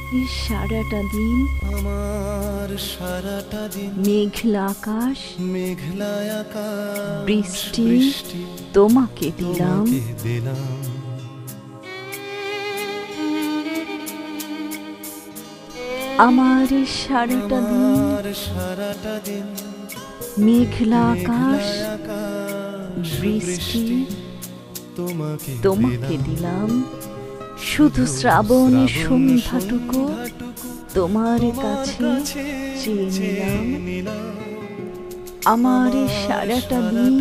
এই সারাটা দিন আমার সারাটা দিন মেঘলা আকাশ মেঘলা আকাশ বৃষ্টি তোমাকে দিলাম। আমার এই সারাটা দিন মেঘলা আকাশ বৃষ্টি তোমাকে দিলাম। শুধু শ্রাবণের সন্ধ্যাটুকু তোমার কাছে চেয়ে নিলাম। আমার এই সারাটা দিন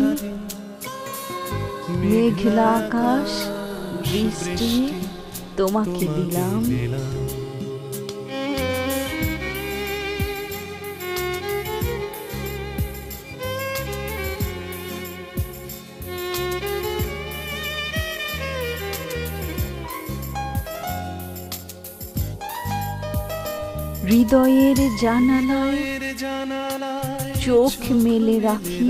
মেঘলা আকাশ বৃষ্টি তোমাকে দিলাম। হৃদয়ের জানালায় চোখ মেলে রাখি,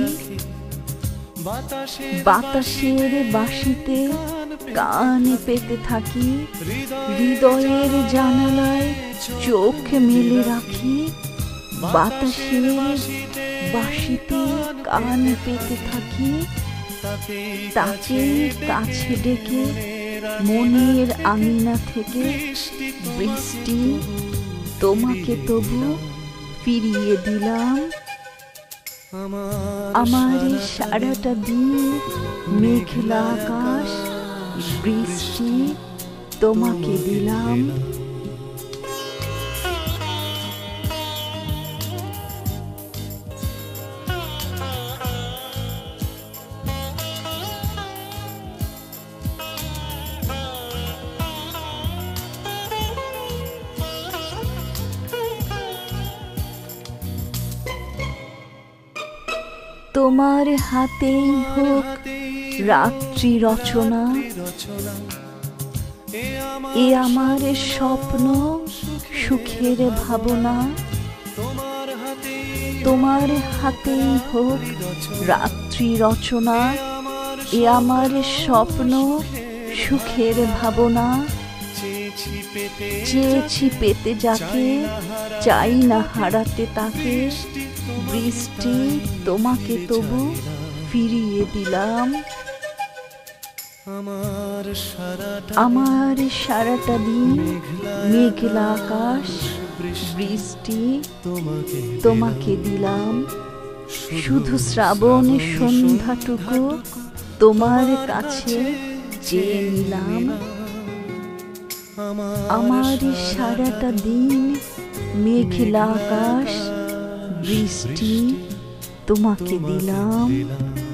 বাতাসের বাঁশিতে কান পেতে থাকি। হৃদয়ের জানালায় চোখ মেলে রাখি, বাতাসের বাঁশিতে কান পেতে থাকি। তাকে কাছে ডেকে মনের আঙিনা থেকে বৃষ্টি তোমাকে তবু ফিরিয়ে দিলাম। আমার সারাটা দিন মেঘলা আকাশ বৃষ্টি তোমাকে দিলাম। তোমার হাতেই হোক রাত্রি রচনা, এ আমার স্বপ্ন সুখের ভাবনা। তোমার হাতেই হোক রাত্রি রচনা, এ আমার স্বপ্ন সুখের ভাবনা। চেয়েছি পেতে যাকে, চাই না হারাতে তাকে। বৃষ্টি তোমাকে তবু ফিরিয়ে দিলাম। আমার সারাটা দিন মেঘলা আকাশ বৃষ্টি তোমাকে দিলাম। শুধু শ্রাবণের সন্ধ্যাটুকু তোমার কাছে চেয়ে নিলাম। আমার সারাটা দিন মেঘলা আকাশ বৃষ্টি তোমাকে দিলাম।